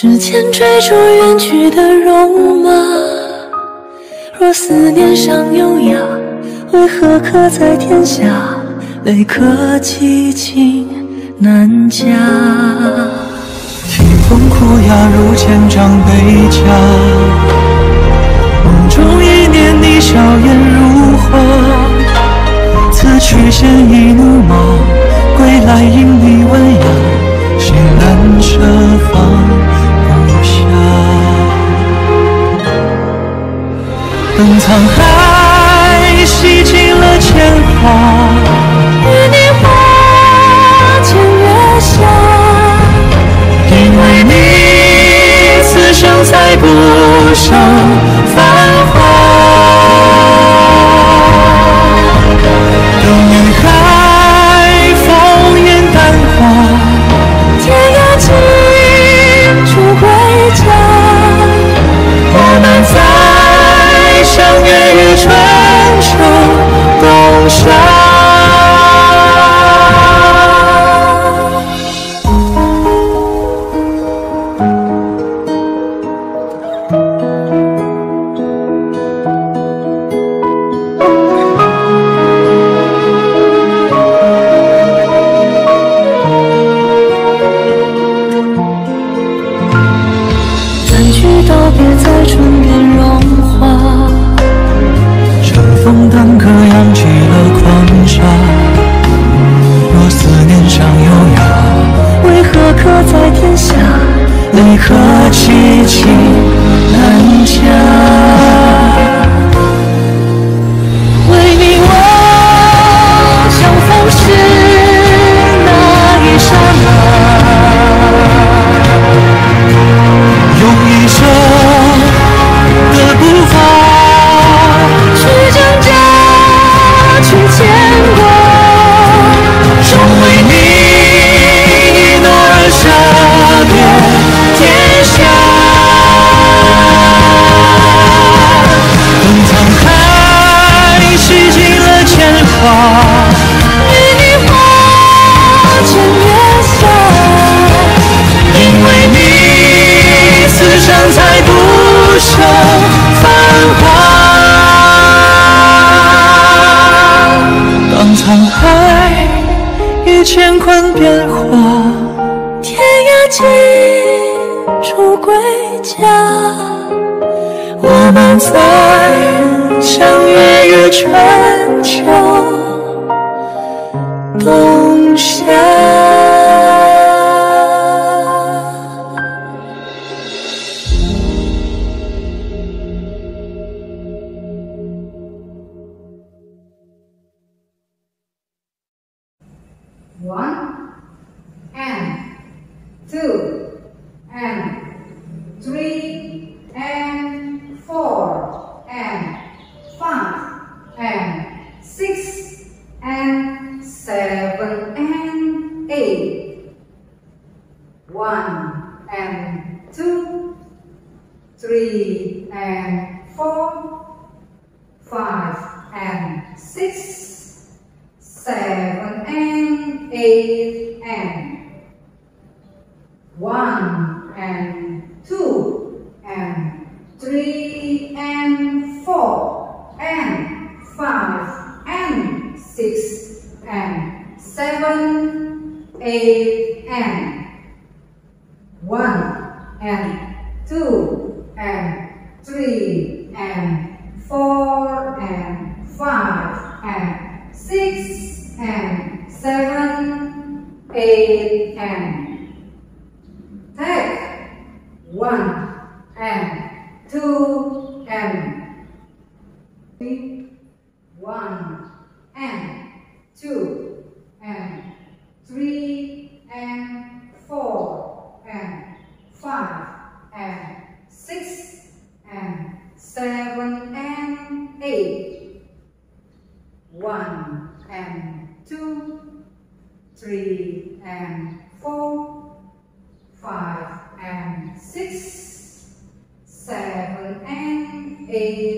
时间追逐远去的戎马，若思念尚优雅，为何刻在天下？泪可寄情难夹。 听风哭哑如千丈悲家，梦中一念你笑颜如花。此去现已怒马，归来因你文雅，心难舍放。 等沧海洗尽了铅华， 与你花前月下。 因为你，此生才不剩繁华。等云海烽烟淡化， 天涯尽处归家。 我们在。 相约于春秋冬夏。 三句道别在唇边融化。 风当歌扬起了狂沙，若思念尚优雅， 为何刻在天下？ 泪可寄情难夹。 为你我相逢时那一刹那， 用一生的步伐。 去牵挂， 终为你一怒而杀遍天下。等沧海洗尽了铅华， 与你花前月下。 因为你，此生才不剩繁华。 当沧海已乾坤变化， 天涯尽处归家。 我们再相约于春秋冬夏。 1 and 2 and 3 and 4 and 5 and 6 and 7 and 8. 1 and 2, 3 and 4, 5 and 6, 7 and 8 and 1 and 2 and 3 and 4 and 5 and 6 and 7, 8 and 1 and 2 and 3 and 4 and 5 and 6 and 7, 8 and take 1 and 2 and 3, 1 and 2 and 3 and 4 and 5 and 6 and 7 and 8. 1 and 2, 3 and 4, 5 and 6, 7 and 8